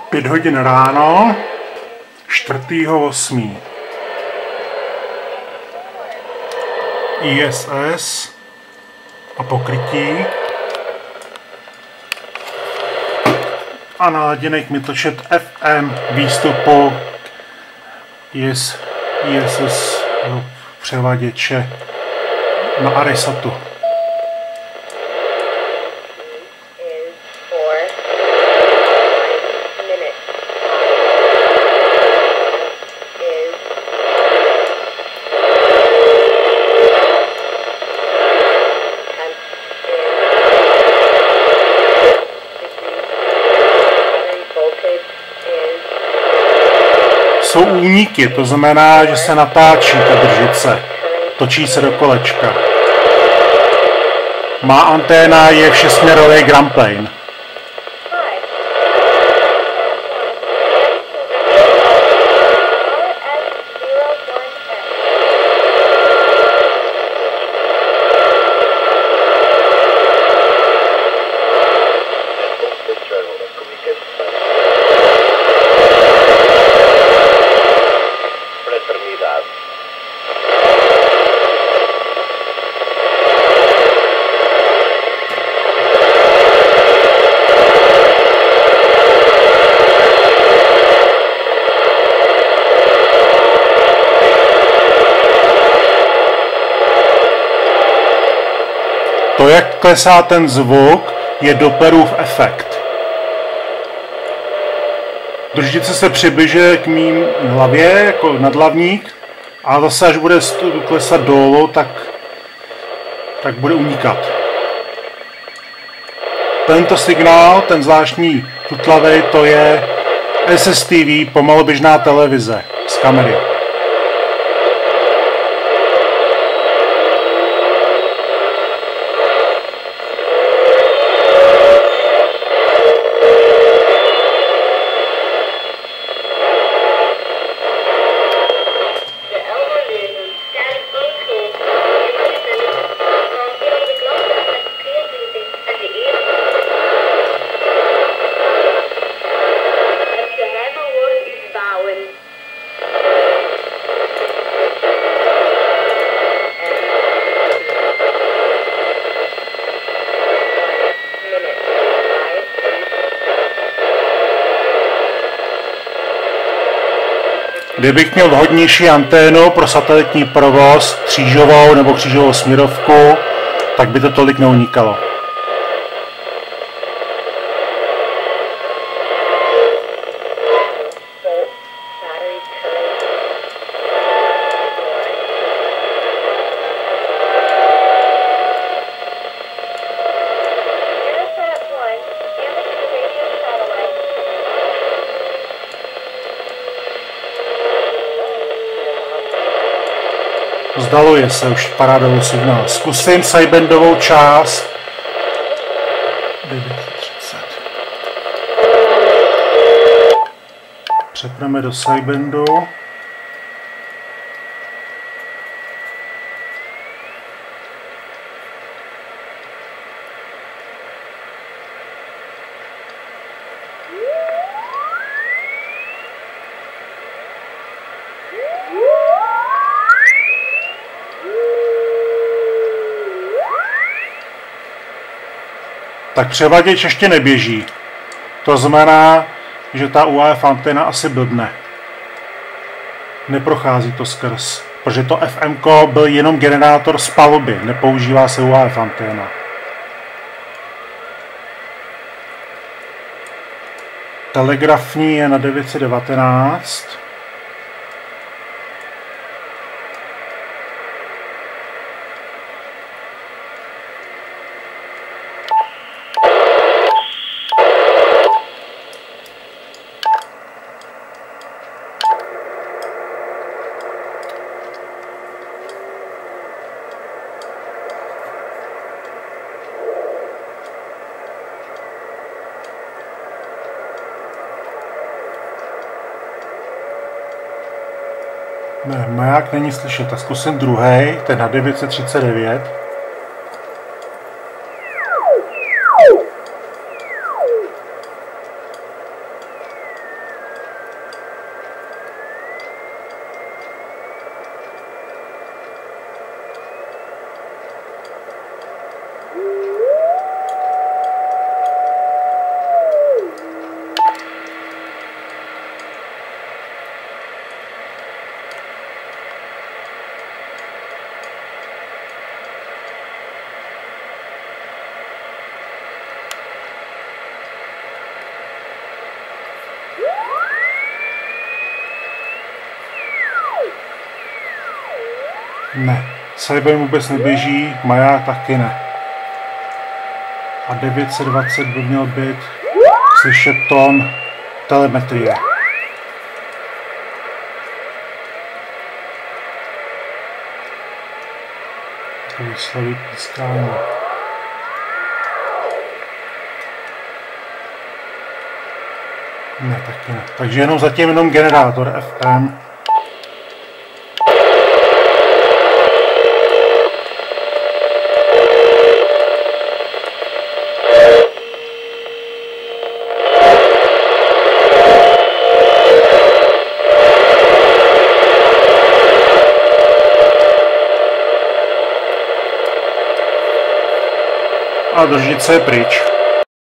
5 hodin ráno, 4.8. ISS a pokrytí. A naladěný kmitočet FM výstupu ISS převaděče na Arisatu. Jsou úniky, to znamená, že se natáčí ta družice, točí se do kolečka. Má anténa, je všesměrový ground plane. To, jak klesá ten zvuk, je Dopplerův efekt. Družice se přibližuje k mým hlavě, jako nadhlavník, a zase, až bude klesat dolů, tak bude unikat. Tento signál, ten zvláštní tutlavej, to je SSTV, pomaloběžná televize z kamery. Kdybych měl vhodnější anténu pro satelitní provoz, křížovou nebo křížovou směrovku, tak by to tolik neunikalo. Vzdaluje se už parádovou signál. Zkusím sidebandovou část. 930. Přepneme do sidebandu. Tak převaděč ještě neběží. To znamená, že ta UHF anténa asi blbne. Neprochází to skrz, protože to FM byl jenom generátor z paluby, nepoužívá se UHF anténa. Telegrafní je na 919. Ne, maják není slyšet, tak zkusím druhý, ten na 939. Ne. Cyber vůbec neběží, maják taky ne. A 920 by měl být slyšet tón telemetrie. Výsledky pískání. Ne, taky ne. Takže jenom zatím jenom generátor FM. A držnice je pryč.